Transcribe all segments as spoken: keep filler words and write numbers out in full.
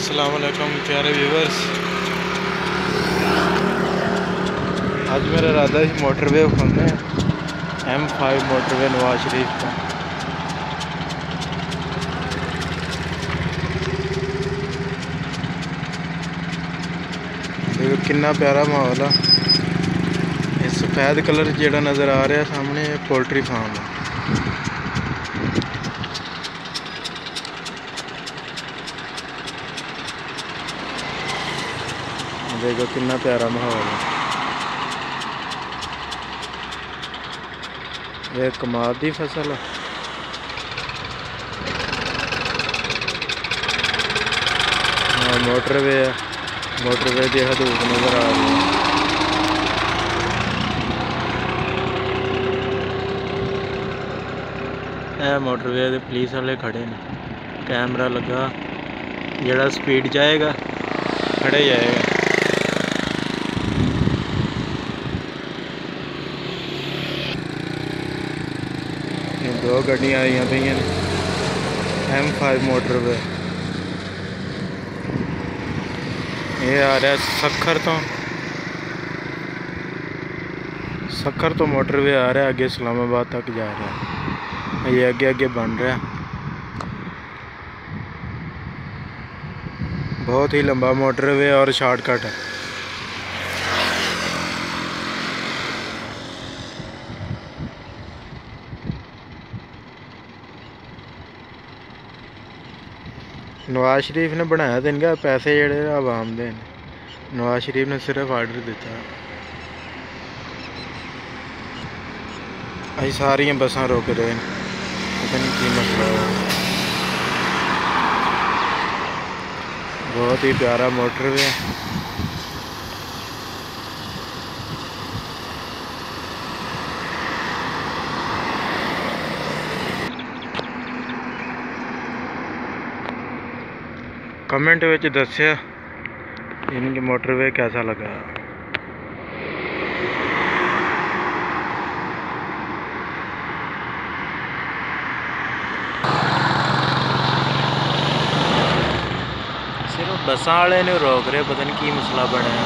अस्सलाम वालेकुम प्यारे व्यूवर्स। आज मेरा इरादा है मोटरवे खोलने M five motorway Nawaz Sharif का। देखो कितना प्यारा माहौल है। ये सफ़ेद कलर जेड़ा नज़र आ रहा है सामने पोल्ट्री फार्म है। देखो कितना प्यारा माहौल है। ये कमाल दी फसल है। हाँ मोटरवे है, मोटरवे की हदूद नज़र आ रही है। यह मोटरवे के पुलिस वाले खड़े ने, कैमरा लगा, जड़ा स्पीड जाएगा खड़े जाएगा। दो गड्डियां आई पे एम फाइव मोटरवे। ये आ रहा है सखर तो सखर तो मोटरवे आ रहा है, आगे इस्लामाबाद तक जा रहा है। ये आगे आगे बन रहा है, बहुत ही लंबा मोटरवे और शॉर्टकट है। नवाज शरीफ ने बनाया तो इनका पैसे जेड़े आवाम दे। नवाज शरीफ ने सिर्फ आर्डर दिता। अभी सारिया बसा रोक रहे हैं, पता नहीं की मसला है। बहुत ही प्यारा मोटरवे है। कमेंट में दस्या इनके मोटरवे कैसा लगा। सिर्फ बसा वाले ने रोक रहे, पता नहीं की मसला बने।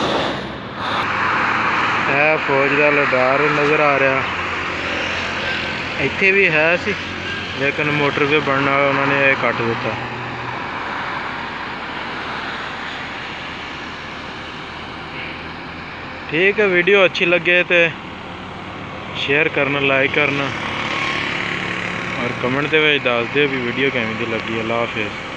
है फौज का लडार नज़र आ रहा, इत्थे भी है सी, लेकिन मोटरवे बनना उन्होंने कट दिता। ठीक है, वीडियो अच्छी लगे तो शेयर करना, लाइक करना और कमेंट दे दस दो भी वीडियो कैसी लगी। अल्लाह हाफिज़।